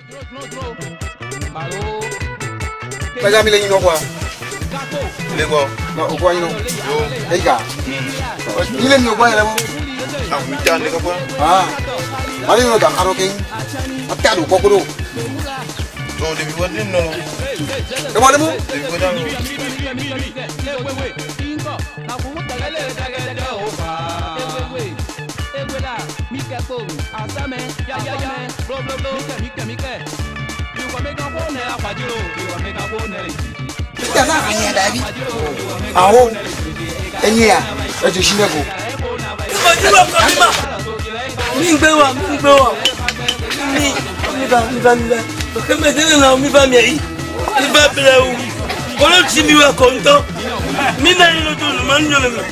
Pas mis les quoi? Les quoi? Non, quoi non? Les gars. Il est quoi là? Ah, mi tiens les quoi? Ah. Allez nous dans karaoké. Atado kokoro. Non, depuis quand non? Comment le mot? Depuis quand? Ah oh, enye ya, ejo shineko. Mi ba. Kama tena na mi ba mi aí. Mi ba bela u. Kono chimi wa konto. Mi na ilo to manjole mi.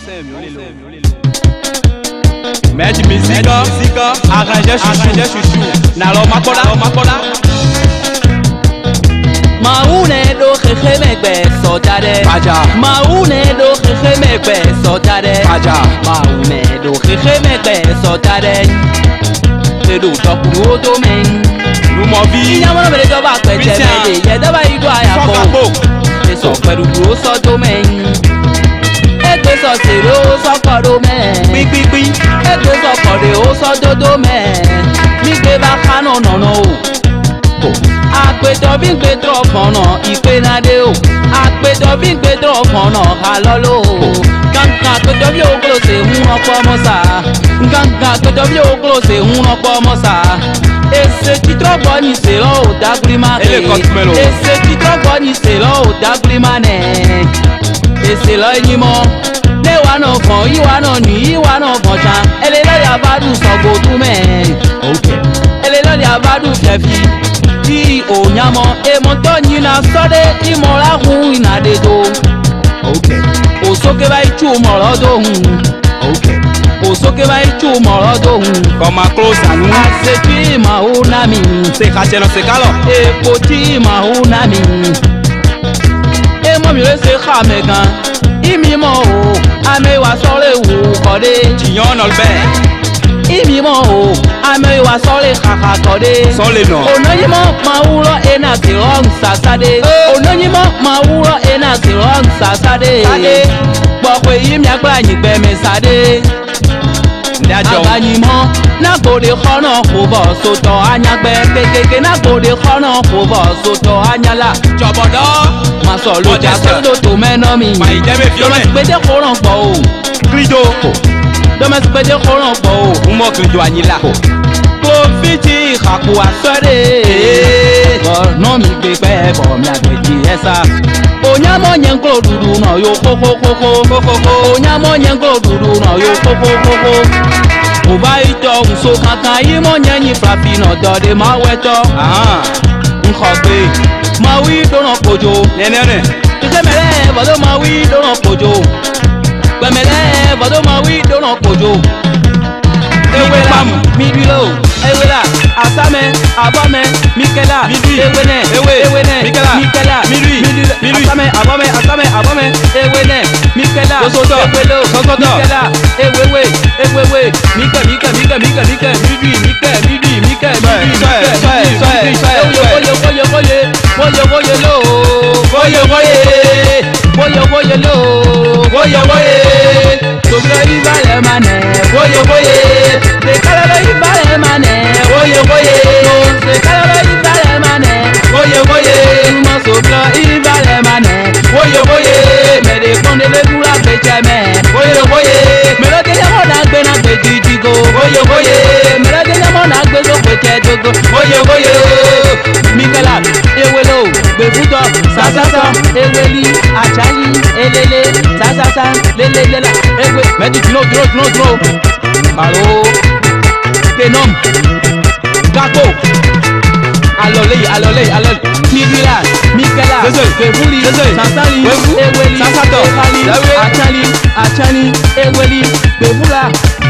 Mete musica, arranja chuchu. Na lo makola. Maune do jeje megbe sotade Paja Maune do jeje megbe sotade Paja Maune do jeje megbe sotade Edu toku do men Numo vi Inya mo bele do ba peje mede ye do ba idu aya ko Eso peru do so do men Ego so sero so ko do men Pi Ego so ko de o so do men Mi gbe ba kanu no Àpètọ́ bí ń gbé trọ́fọ̀nà ìpénadé o. Àpètọ́ bí ń gbé trọ́fọ̀nà àlọ́lọ́ o. Gàǹgà àpètọ́ bí ògbólóṣè ń rọ́pọ̀ mọ́sà. Gàǹgà àpètọ́ bí ògbólóṣè ń rọ́pọ̀ mọ́sà. Èsè títọ́gbọ́ ní sèrọ́ ò dágúrímà kè. Èsè títọ́gbọ́ ní sèrọ́ ò dágúrímà nẹ̀. Èsè lọ ẹyin mọ́. Léwa náà fọ̀n yíwa náà ní yíwa náà fọ̀n tán. Ẹlẹ́lẹ́dẹ̀ abádùn sọ̀gbọ̀ tó mẹ́. Ẹlẹ́lẹ́dẹ̀ abádùn kẹfì. Ti onyamo emoto nyina sode imora hu inadedo. Okay. Osoke ba ichu morodo hu. Okay. Osoke ba ichu morodo hu. Comme close à nous. Asetu ma unami. C'est caché dans ce cas-là. Epoti ma unami. Emo mi le se khamegan. Imi mo o ame wa sole wu kode. Tignon Albert. Imi mo o ame wa sole kaka kode. Sole no. Ononyimo mawuro ena sirong sasade. Ononyimo mawuro ena sirong sasade. Bokwe yimi agbara nyigbe me sade. Abanyimo nagode khono kubo soto anyagbe kekeke nagode khono kubo soto anyala. Jobodo. Masolo jasodo to menomi. Mai jeme fiome. Gbede khoron po o. Grido. Domes gbede khoron po o. Umo grido anyila. Profiti kaku asore. No mi pepe bo mi agbeji esa. Onyamo nyenklo dudu no yo koko. Onyamo nyenklo dudu no yo koko. Oba ito unso kankan yimo nyenyi frafi no dode ma weto. Nkogbe ma wi dono kojo. Nenene. Tukemele bodo ma wi dono kojo. Gbemele bodo ma wi dono kojo. Ewela midilo. Ewela asame abame mikela ewene mikela asame abame ewene mikela Sosoto mikela ewewe mike Sobra ibale mane, boye, de kalala ibale mane, boye, de kalala ibale mane, boye, mo sobra ibale mane, boye, me de konde le dura pecheme, boye, me lo de yamo na gbe na gbe jijigo, boye, me lo de yamo na gbe so peche jogo, boye, Mikela, ewelo, befuto, sasasa, eweli, achali, elele, sasasa, lelelela, ewe, medi dro, malo, kenom, kako, alole, Mikela, befuli, sasali, eweli, achali, eweli, befula.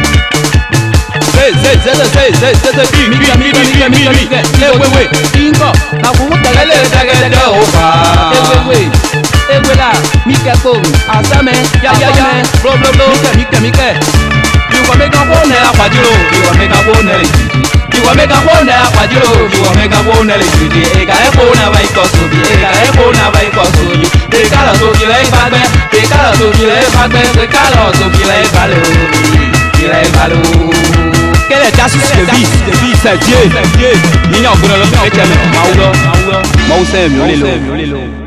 Ingo, na kumuta gele ofa. Ewela, mikeko, asame, ya, blo, mike. You want make a phone, I want you. You want make a phone, na le tuji e ka e po na vai ko subi e ka e po na vai ko subi e ka la subi le ba gbe e ka la subi le ba gbe e ka la subi le ba lo le ba lo. Quel est ta souci de vie c'est Dieu. Ni na ogoro lo ke me ma wo c'est miolelo.